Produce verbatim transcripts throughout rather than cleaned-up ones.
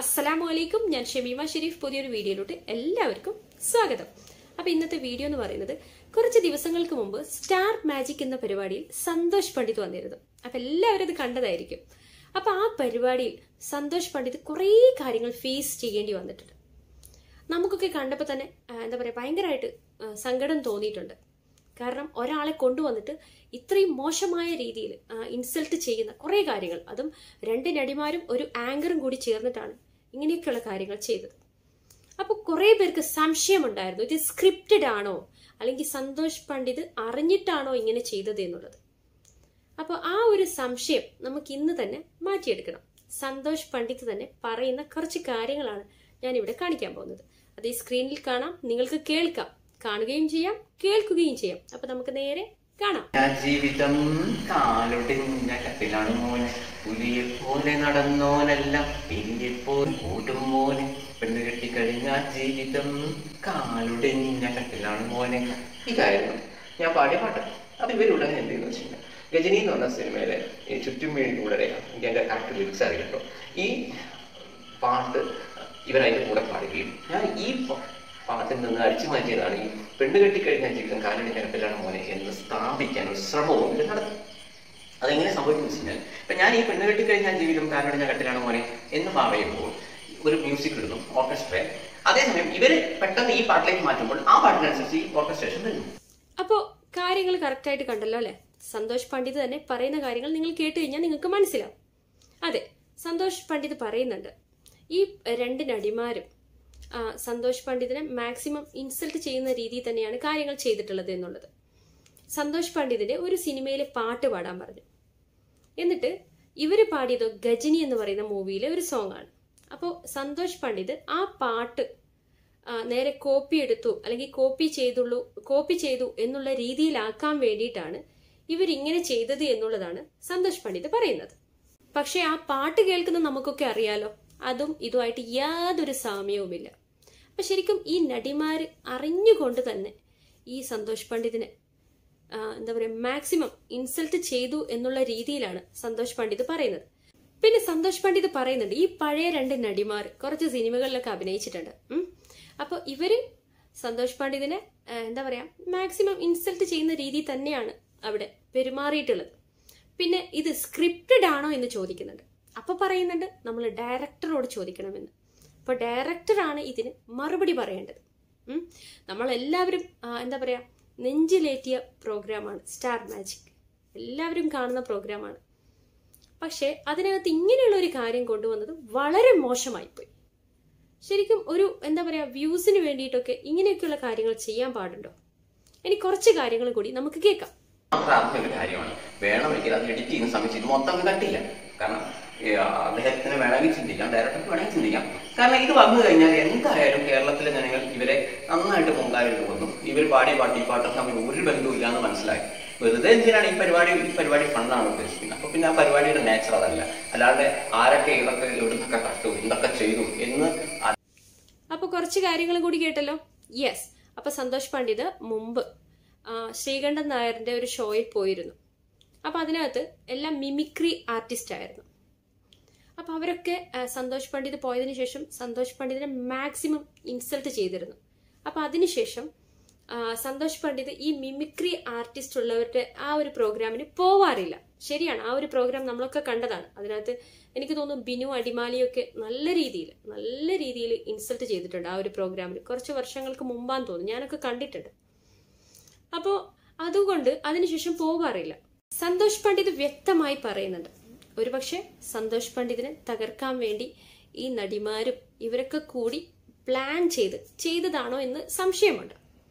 അസ്സലാമു ഞാൻ ഷമീമ ഷെരീഫ് പുതിയൊരു വീഡിയോയിലോട്ട് എല്ലാവർക്കും സ്വാഗതം. അപ്പോൾ ഇന്നത്തെ വീഡിയോ എന്ന് പറയുന്നത് കുറച്ച് ദിവസങ്ങൾക്ക് മുമ്പ് സ്റ്റാർ മാജിക് എന്ന പരിപാടിയിൽ സന്തോഷ് പണ്ഡിറ്റ് വന്നിരുന്നു. അപ്പോൾ എല്ലാവരും അത് കണ്ടതായിരിക്കും. അപ്പോൾ ആ പരിപാടിയിൽ സന്തോഷ് പണ്ഡിറ്റ് കുറേ കാര്യങ്ങൾ ഫേസ് ചെയ്യേണ്ടി വന്നിട്ടുണ്ട്. നമുക്കൊക്കെ കണ്ടപ്പോൾ തന്നെ എന്താ പറയുക ഭയങ്കരമായിട്ട് സങ്കടം തോന്നിയിട്ടുണ്ട്. കാരണം ഒരാളെ കൊണ്ടുവന്നിട്ട് ഇത്രയും മോശമായ രീതിയിൽ ഇൻസൾട്ട് ചെയ്യുന്ന കുറേ കാര്യങ്ങൾ, അതും രണ്ട് നടിമാരും ഒരു ആങ്കറും കൂടി ചേർന്നിട്ടാണ് ഇങ്ങനെയൊക്കെയുള്ള കാര്യങ്ങൾ ചെയ്തത്. അപ്പോൾ കുറേ പേർക്ക് സംശയമുണ്ടായിരുന്നു, ഇത് സ്ക്രിപ്റ്റഡ് ആണോ അല്ലെങ്കിൽ സന്തോഷ് പണ്ഡിറ്റ് അറിഞ്ഞിട്ടാണോ ഇങ്ങനെ ചെയ്തത് എന്നുള്ളത്. അപ്പോൾ ആ ഒരു സംശയം നമുക്ക് ഇന്ന് തന്നെ മാറ്റിയെടുക്കണം. സന്തോഷ് പണ്ഡിറ്റ് തന്നെ പറയുന്ന കുറച്ച് കാര്യങ്ങളാണ് ഞാനിവിടെ കാണിക്കാൻ പോകുന്നത്. അത് ഈ സ്ക്രീനിൽ കാണാം, നിങ്ങൾക്ക് കേൾക്കാം, കാണുകയും ചെയ്യാം, കേൾക്കുകയും ചെയ്യാം. അപ്പൊ നമുക്ക് നേരെ കാണാം. ജീവിതം കാലൊടിഞ്ഞ കട്ടിലാണ് മോനെ, പുലിയെ പോലെ നടന്നോനെല്ലാം പിന്നിപ്പോൾ കൂട്ടും മോനെ, പെണ്ണ് കെട്ടിക്കഴിഞ്ഞ ജീവിതം കാലൊടിഞ്ഞ കട്ടിലാണ് മോനെ. ഇതായിരുന്നു ഞാൻ പാടിയ പാട്ട്. അപ്പൊ ഇവരുടെ എന്ത് ചെയ്യുന്ന വെച്ചാൽ ഗജനി എന്ന് പറഞ്ഞ സിനിമയിലെ ഈ ചുറ്റും വീഴി കൂടെ എനിക്ക് എന്റെ കറക്റ്റ് ലിറിക്സ് അറിയില്ലോ. ഈ പാട്ട് ഇവരതിന്റെ കൂടെ പാടുകയും ഞാൻ ഈ പാട്ടിൽ നിന്ന് അടിച്ചു മാറ്റിയതാണ് ഈ പെണ്ണ് കെട്ടിക്കഴിഞ്ഞാൽ ജീവിതം കാലടി കിടപ്പിലാണ് മോനെ എന്ന് സ്ഥാപിക്കാൻ ഒരു ശ്രമവും ഇത് നടത്തി. അതെങ്ങനെ സംഭവിക്കുന്നു വെച്ച് കഴിഞ്ഞാൽ ഇപ്പൊ ഞാൻ ഈ പെണ്ണ് കെട്ടിക്കഴിഞ്ഞാൽ ജീവിതം കാലടി കെട്ടിലാണ് മോനെ എന്ന് പറയുമ്പോൾ ഒരു മ്യൂസിക് ഇടുന്നു, ഓർക്കസ്ട്ര. അതേസമയം ഇവര് പെട്ടെന്ന് ഈ പാട്ടിലേക്ക് മാറ്റുമ്പോൾ ആ പാട്ടിനനുസരിച്ച് ഈ ഓർക്കസ്ട്രേഷൻ വരുന്നു. അപ്പോ കാര്യങ്ങൾ കറക്റ്റ് ആയിട്ട് കണ്ടല്ലോ അല്ലെ? സന്തോഷ് പണ്ഡിറ്റ് തന്നെ പറയുന്ന കാര്യങ്ങൾ നിങ്ങൾ കേട്ട് കഴിഞ്ഞാൽ നിങ്ങൾക്ക് മനസ്സിലാവും. അതെ, സന്തോഷ് പണ്ഡിറ്റ് പറയുന്നുണ്ട് ഈ രണ്ട് നടിമാരും സന്തോഷ് പണ്ഡിറ്റിനെ മാക്സിമം ഇൻസൾട്ട് ചെയ്യുന്ന രീതിയിൽ തന്നെയാണ് കാര്യങ്ങൾ ചെയ്തിട്ടുള്ളത് എന്നുള്ളത്. സന്തോഷ് പണ്ഡിറ്റിന്റെ ഒരു സിനിമയിലെ പാട്ട് പാടാൻ പറഞ്ഞു. എന്നിട്ട് ഇവര് പാടിയതോ ഗജനി എന്ന് പറയുന്ന മൂവിയിലെ ഒരു സോങ് ആണ്. അപ്പോൾ സന്തോഷ് പണ്ഡിറ്റ് ആ പാട്ട് നേരെ കോപ്പി എടുത്തു അല്ലെങ്കിൽ കോപ്പി ചെയ്തുള്ളൂ കോപ്പി ചെയ്തു എന്നുള്ള രീതിയിലാക്കാൻ വേണ്ടിയിട്ടാണ് ഇവരിങ്ങനെ ചെയ്തത് എന്നുള്ളതാണ് സന്തോഷ് പണ്ഡിറ്റ് പറയുന്നത്. പക്ഷെ ആ പാട്ട് കേൾക്കുന്ന നമുക്കൊക്കെ അറിയാലോ, അതും ഇതുമായിട്ട് യാതൊരു സാമ്യവുമില്ല. അപ്പൊ ശരിക്കും ഈ നടിമാര് അറിഞ്ഞുകൊണ്ട് തന്നെ ഈ സന്തോഷ് പണ്ഡിറ്റിനെ എന്താ പറയുക മാക്സിമം ഇൻസൾട്ട് ചെയ്തു എന്നുള്ള രീതിയിലാണ് സന്തോഷ് പണ്ഡിറ്റ് പറയുന്നത്. പിന്നെ സന്തോഷ് പണ്ഡിറ്റ് പറയുന്നുണ്ട് ഈ പഴയ രണ്ട് നടിമാർ കുറച്ച് സിനിമകളിലൊക്കെ അഭിനയിച്ചിട്ടുണ്ട്. ഉം അപ്പൊ ഇവര് സന്തോഷ് പണ്ഡിറ്റിനെ എന്താ പറയാ മാക്സിമം ഇൻസൾട്ട് ചെയ്യുന്ന രീതി തന്നെയാണ് അവിടെ പെരുമാറിയിട്ടുള്ളത്. പിന്നെ ഇത് സ്ക്രിപ്റ്റഡ് ആണോ എന്ന് ചോദിക്കുന്നുണ്ട്. അപ്പൊ പറയുന്നുണ്ട് നമ്മൾ ഡയറക്ടറോട് ചോദിക്കണമെന്ന്. അപ്പൊ ഡയറക്ടറാണ് ഇതിന് മറുപടി പറയേണ്ടത്. ഉം നമ്മൾ എല്ലാവരും എന്താ പറയാ നെഞ്ചിലേറ്റിയ പ്രോഗ്രാമാണ് സ്റ്റാർ മാജിക്, എല്ലാവരും കാണുന്ന പ്രോഗ്രാമാണ്. പക്ഷെ അതിനകത്ത് ഇങ്ങനെയുള്ള ഒരു കാര്യം കൊണ്ടുവന്നത് വളരെ മോശമായിപ്പോയി. ശരിക്കും ഒരു എന്താ പറയാ വ്യൂസിന് വേണ്ടിയിട്ടൊക്കെ ഇങ്ങനെയൊക്കെയുള്ള കാര്യങ്ങൾ ചെയ്യാൻ പാടുണ്ടോ? ഇനി കുറച്ച് കാര്യങ്ങൾ കൂടി നമുക്ക് കേൾക്കാം. കാര്യമാണ് വേണമെങ്കിൽ അത് എഡിറ്റ് ചെയ്യുന്ന സമയത്ത് ഇത് മൊത്തം കട്ടില്ല. കാരണം അദ്ദേഹത്തിന് വേണമെങ്കിൽ ചിന്തിക്കാം, ഡയറക്ടർക്ക് വേണമെങ്കിൽ ചിന്തിക്കാം. കാരണം ഇത് വന്നു കഴിഞ്ഞാൽ എന്തായാലും കേരളത്തിലെ ജനങ്ങൾ ഇവരെ നന്നായിട്ട് മുൻകാലിൽ വന്നു. ഇവർ പാടിയ പാട്ട് ഈ പാട്ടൊക്കെ തമ്മിൽ ഒരു ബന്ധവും ഇല്ലാന്ന് മനസ്സിലായി. വെറുതെ എന്തിനാണ് ഈ പരിപാടി ഈ പരിപാടി ഫണ്ടാണ് ഉദ്ദേശിക്കുന്നത്. അപ്പൊ പിന്നെ ആ പരിപാടിയുടെ നേച്ചർ അതല്ല. അല്ലാതെ ആരൊക്കെ ഇതൊക്കെ എവിടുന്നൊക്കെ കട്ടു എന്തൊക്കെ ചെയ്തു എന്ന്. അപ്പൊ കുറച്ച് കാര്യങ്ങളും കൂടി കേട്ടല്ലോ. യെസ്, അപ്പൊ സന്തോഷ് പണ്ഡിറ്റ് മുമ്പ് ശ്രീകണ്ഠൻ നായരുടെ ഒരു ഷോയിൽ പോയിരുന്നു. അപ്പൊ അതിനകത്ത് എല്ലാം മിമിക്രി ആർട്ടിസ്റ്റ് ആയിരുന്നു. അപ്പൊ അവരൊക്കെ സന്തോഷ് പണ്ഡിറ്റ് പോയതിനു ശേഷം സന്തോഷ് പണ്ഡിറ്റിനെ മാക്സിമം ഇൻസൾട്ട് ചെയ്തിരുന്നു. അപ്പൊ അതിനുശേഷം സന്തോഷ് പണ്ഡിറ്റ് ഈ മിമിക്രി ആർട്ടിസ്റ്റ് ഉള്ളവരുടെ ആ ഒരു പ്രോഗ്രാമിന് പോവാറില്ല. ശരിയാണ്, ആ ഒരു പ്രോഗ്രാം നമ്മളൊക്കെ കണ്ടതാണ്. അതിനകത്ത് എനിക്ക് തോന്നുന്നു ബിനു അടിമാലിയൊക്കെ നല്ല രീതിയിൽ നല്ല രീതിയിൽ ഇൻസൾട്ട് ചെയ്തിട്ടുണ്ട് ആ ഒരു പ്രോഗ്രാമിൽ. കുറച്ച് വർഷങ്ങൾക്ക് മുമ്പാന്ന് തോന്നുന്നു, ഞാനൊക്കെ കണ്ടിട്ടുണ്ട്. അപ്പോ അതുകൊണ്ട് അതിനുശേഷം പോകാറില്ല. സന്തോഷ് പണ്ഡിറ്റ് വ്യക്തമായി പറയുന്നുണ്ട് ഒരുപക്ഷെ സന്തോഷ് പണ്ഡിറ്റിനെ തകർക്കാൻ വേണ്ടി ഈ നടിമാരും ഇവരൊക്കെ കൂടി പ്ലാൻ ചെയ്ത് ചെയ്തതാണോ എന്ന് സംശയമുണ്ട്.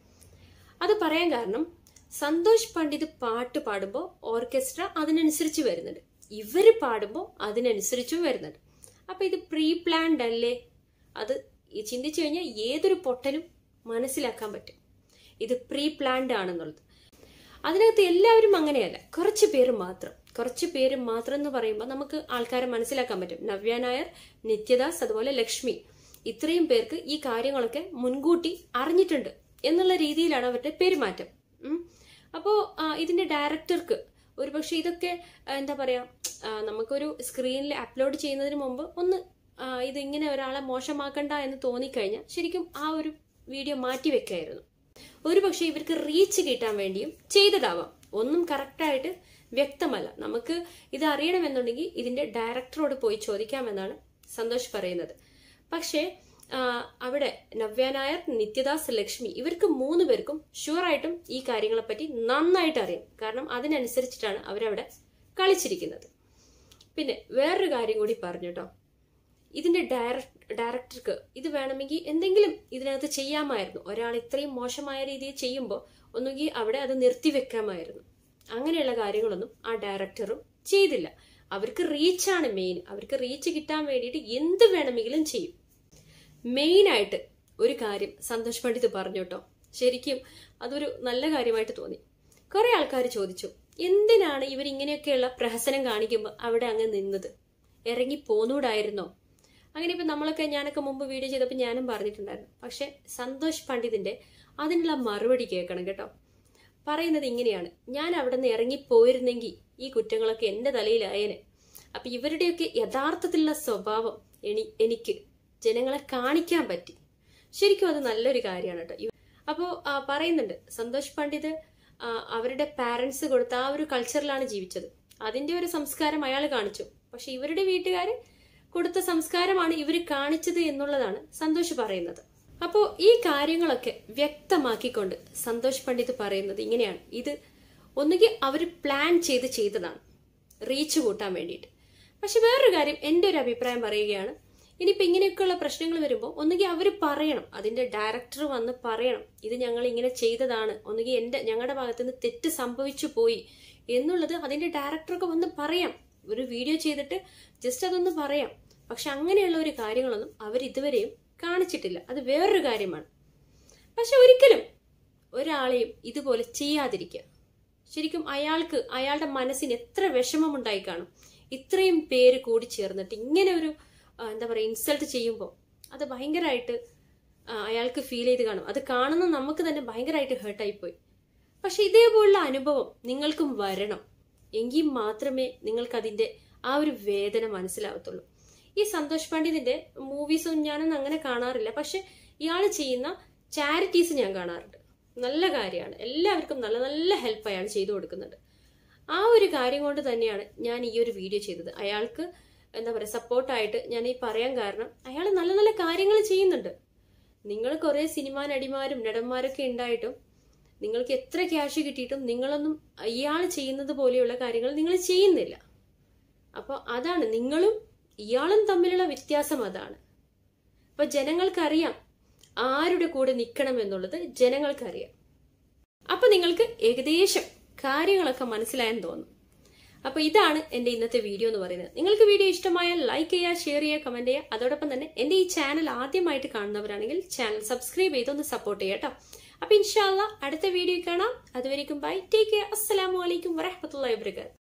അത് പറയാൻ കാരണം സന്തോഷ് പണ്ഡിറ്റ് പാട്ട് പാടുമ്പോൾ ഓർക്കസ്ട്ര അതിനനുസരിച്ച് വരുന്നുണ്ട്, ഇവര് പാടുമ്പോൾ അതിനനുസരിച്ചും വരുന്നുണ്ട്. അപ്പൊ ഇത് പ്രീ പ്ലാൻഡ് അല്ലേ? അത് ചിന്തിച്ചു കഴിഞ്ഞാൽ ഏതൊരു പൊട്ടനും മനസ്സിലാക്കാൻ പറ്റും ഇത് പ്രീ പ്ലാൻഡ് ആണെന്നുള്ളത്. അതിനകത്ത് എല്ലാവരും അങ്ങനെയല്ല, കുറച്ച് പേര് മാത്രം കുറച്ച് പേര് മാത്രം എന്ന് പറയുമ്പോൾ നമുക്ക് ആൾക്കാരെ മനസ്സിലാക്കാൻ പറ്റും. നവ്യാനായർ, നിത്യദാസ്, അതുപോലെ ലക്ഷ്മി, ഇത്രയും പേർക്ക് ഈ കാര്യങ്ങളൊക്കെ മുൻകൂട്ടി അറിഞ്ഞിട്ടുണ്ട് എന്നുള്ള രീതിയിലാണ് അവരുടെ പെരുമാറ്റം. ഉം അപ്പോ ഇതിന്റെ ഡയറക്ടർക്ക് ഒരുപക്ഷെ ഇതൊക്കെ എന്താ പറയാ നമുക്കൊരു സ്ക്രീനിൽ അപ്ലോഡ് ചെയ്യുന്നതിന് മുമ്പ് ഒന്ന് ഇത് ഇങ്ങനെ ഒരാളെ മോശമാക്കണ്ട എന്ന് തോന്നിക്കഴിഞ്ഞാൽ ശരിക്കും ആ ഒരു വീഡിയോ മാറ്റി വെക്കായിരുന്നു. ഒരു പക്ഷെ ഇവർക്ക് റീച്ച് കിട്ടാൻ വേണ്ടിയും ചെയ്തതാവാം. ഒന്നും കറക്റ്റായിട്ട് വ്യക്തമല്ല. നമുക്ക് ഇത് അറിയണമെന്നുണ്ടെങ്കിൽ ഇതിന്റെ ഡയറക്ടറോട് പോയി ചോദിക്കാമെന്നാണ് സന്തോഷ് പറയുന്നത്. പക്ഷേ അവിടെ നവ്യാനായർ, നിത്യദാസ്, ലക്ഷ്മി ഇവർക്ക് മൂന്ന് പേർക്കും ഷുവറായിട്ടും ഈ കാര്യങ്ങളെപ്പറ്റി നന്നായിട്ട് അറിയാം. കാരണം അതിനനുസരിച്ചിട്ടാണ് അവരവിടെ കളിച്ചിരിക്കുന്നത്. പിന്നെ വേറൊരു കാര്യം കൂടി പറഞ്ഞു കേട്ടോ. ഇതിന്റെ ഡയറക്ട് ഡയറക്ടർക്ക് ഇത് വേണമെങ്കിൽ എന്തെങ്കിലും ഇതിനകത്ത് ചെയ്യാമായിരുന്നു. ഒരാൾ ഇത്രയും മോശമായ രീതിയിൽ ചെയ്യുമ്പോൾ ഒന്നുകിൽ അവിടെ അത് നിർത്തിവെക്കാമായിരുന്നു. അങ്ങനെയുള്ള കാര്യങ്ങളൊന്നും ആ ഡയറക്ടറും ചെയ്തില്ല. അവർക്ക് റീച്ചാണ് മെയിൻ. അവർക്ക് റീച്ച് കിട്ടാൻ വേണ്ടിയിട്ട് എന്ത് വേണമെങ്കിലും ചെയ്യും. മെയിൻ ആയിട്ട് ഒരു കാര്യം സന്തോഷ് പണ്ഡിത് പറഞ്ഞു കേട്ടോ. ശരിക്കും അതൊരു നല്ല കാര്യമായിട്ട് തോന്നി. കുറെ ആൾക്കാർ ചോദിച്ചു, എന്തിനാണ് ഇവരിങ്ങനെയൊക്കെയുള്ള പ്രഹസനം കാണിക്കുമ്പോൾ അവിടെ അങ്ങ് നിന്നത്? ഇറങ്ങി പോന്നൂടായിരുന്നോ? അങ്ങനെ ഇപ്പൊ നമ്മളൊക്കെ ഞാനൊക്കെ മുമ്പ് വീഡിയോ ചെയ്തപ്പോൾ ഞാനും പറഞ്ഞിട്ടുണ്ടായിരുന്നു. പക്ഷെ സന്തോഷ് പണ്ഡിതിന്റെ അതിനുള്ള മറുപടി കേൾക്കണം കേട്ടോ. പറയുന്നത് ഇങ്ങനെയാണ്: ഞാൻ അവിടെ നിന്ന് ഇറങ്ങിപ്പോയിരുന്നെങ്കിൽ ഈ കുറ്റങ്ങളൊക്കെ എന്റെ തലയിലായേനെ. അപ്പൊ ഇവരുടെയൊക്കെ യഥാർത്ഥത്തിലുള്ള സ്വഭാവം എനി എനിക്ക് ജനങ്ങളെ കാണിക്കാൻ പറ്റി. ശരിക്കും അത് നല്ലൊരു കാര്യമാണ് കേട്ടോ. അപ്പോ പറയുന്നുണ്ട് സന്തോഷ് പണ്ഡിത് അവരുടെ പാരന്റ്സ് കൊടുത്ത ആ ഒരു കൾച്ചറിലാണ് ജീവിച്ചത്. അതിന്റെ ഒരു സംസ്കാരം അയാൾ കാണിച്ചു. പക്ഷെ ഇവരുടെ വീട്ടുകാര് കൊടുത്ത സംസ്കാരമാണ് ഇവർ കാണിച്ചത് എന്നുള്ളതാണ് സന്തോഷ് പറയുന്നത്. അപ്പോ ഈ കാര്യങ്ങളൊക്കെ വ്യക്തമാക്കിക്കൊണ്ട് സന്തോഷ് പണ്ഡിത് പറയുന്നത് ഇങ്ങനെയാണ്: ഇത് ഒന്നുകിൽ അവർ പ്ലാൻ ചെയ്ത് ചെയ്തതാണ് റീച്ച് കൂട്ടാൻ വേണ്ടിയിട്ട്. പക്ഷെ വേറൊരു കാര്യം, എന്റെ ഒരു അഭിപ്രായം പറയുകയാണ്, ഇനിയിപ്പോ ഇങ്ങനെയൊക്കെയുള്ള പ്രശ്നങ്ങൾ വരുമ്പോൾ ഒന്നുകിൽ അവർ പറയണം, അതിന്റെ ഡയറക്ടർ വന്ന് പറയണം, ഇത് ഞങ്ങൾ ഇങ്ങനെ ചെയ്തതാണ്, ഒന്നുകിൽ എന്റെ ഞങ്ങളുടെ ഭാഗത്തുനിന്ന് തെറ്റ് സംഭവിച്ചു പോയി എന്നുള്ളത് അതിന്റെ ഡയറക്ടർക്ക് വന്ന് പറയാം. ഒരു വീഡിയോ ചെയ്തിട്ട് ജസ്റ്റ് അതൊന്ന് പറയാം. പക്ഷെ അങ്ങനെയുള്ള ഒരു കാര്യങ്ങളൊന്നും അവർ ഇതുവരെയും കാണിച്ചിട്ടില്ല. അത് വേറൊരു കാര്യമാണ്. പക്ഷെ ഒരിക്കലും ഒരാളെയും ഇതുപോലെ ചെയ്യാതിരിക്കുക. ശരിക്കും അയാൾക്ക് അയാളുടെ മനസ്സിന് എത്ര വിഷമമുണ്ടായി കാണും. ഇത്രയും പേര് കൂടി ചേർന്നിട്ട് ഇങ്ങനെ ഒരു എന്താ പറയുക ഇൻസൾട്ട് ചെയ്യുമ്പോൾ അത് ഭയങ്കരമായിട്ട് അയാൾക്ക് ഫീൽ ചെയ്ത് കാണും. അത് കാണുന്ന നമുക്ക് തന്നെ ഭയങ്കരമായിട്ട് ഹേർട്ടായിപ്പോയി. പക്ഷെ ഇതേപോലുള്ള അനുഭവം നിങ്ങൾക്കും വരണം. എങ്കിൽ മാത്രമേ നിങ്ങൾക്ക് അതിന്റെ ആ ഒരു വേദന മനസ്സിലാവത്തുള്ളൂ. ഈ സന്തോഷ് പണ്ഡിതിന്റെ മൂവീസും ഞാനൊന്നും അങ്ങനെ കാണാറില്ല. പക്ഷെ ഇയാൾ ചെയ്യുന്ന ചാരിറ്റീസ് ഞാൻ കാണാറുണ്ട്. നല്ല കാര്യമാണ്. എല്ലാവർക്കും നല്ല നല്ല ഹെൽപ്പ് അയാൾ ചെയ്തു കൊടുക്കുന്നുണ്ട്. ആ ഒരു കാര്യം കൊണ്ട് തന്നെയാണ് ഞാൻ ഈ ഒരു വീഡിയോ ചെയ്തത്. അയാൾക്ക് എന്താ പറയുക സപ്പോർട്ടായിട്ട് ഞാൻ ഈ പറയാൻ കാരണം, അയാൾ നല്ല നല്ല കാര്യങ്ങൾ ചെയ്യുന്നുണ്ട്. നിങ്ങൾ കുറെ സിനിമാ നടിമാരും നടന്മാരൊക്കെ ഉണ്ടായിട്ടും നിങ്ങൾക്ക് എത്ര ക്യാഷ് കിട്ടിയിട്ടും നിങ്ങളൊന്നും ഇയാൾ ചെയ്യുന്നത് പോലെയുള്ള കാര്യങ്ങൾ നിങ്ങൾ ചെയ്യുന്നില്ല. അപ്പൊ അതാണ് നിങ്ങളും ഇയാളും തമ്മിലുള്ള വ്യത്യാസം. അതാണ്. അപ്പൊ ജനങ്ങൾക്കറിയാം ആരുടെ കൂടെ നിൽക്കണം എന്നുള്ളത് ജനങ്ങൾക്കറിയാം. അപ്പൊ നിങ്ങൾക്ക് ഏകദേശം കാര്യങ്ങളൊക്കെ മനസ്സിലായെന്ന് തോന്നുന്നു. അപ്പൊ ഇതാണ് എന്റെ ഇന്നത്തെ വീഡിയോ എന്ന് പറയുന്നത്. നിങ്ങൾക്ക് വീഡിയോ ഇഷ്ടമായാൽ ലൈക്ക് ചെയ്യുക, ഷെയർ ചെയ്യുക, കമന്റ് ചെയ്യുക. അതോടൊപ്പം തന്നെ എന്റെ ഈ ചാനൽ ആദ്യമായിട്ട് കാണുന്നവരാണെങ്കിൽ ചാനൽ സബ്സ്ക്രൈബ് ചെയ്തൊന്ന് സപ്പോർട്ട് ചെയ്യുക കേട്ടോ. അപ്പൊ ഇൻഷാ അല്ലാഹ് അടുത്ത വീഡിയോ കാണാം. അതുവരേക്കും ബൈ, ടേക്ക് കെയർ, അസ്സലാമു അലൈക്കും വറഹ്മത്തുള്ളാഹി വബറകാതുഹു.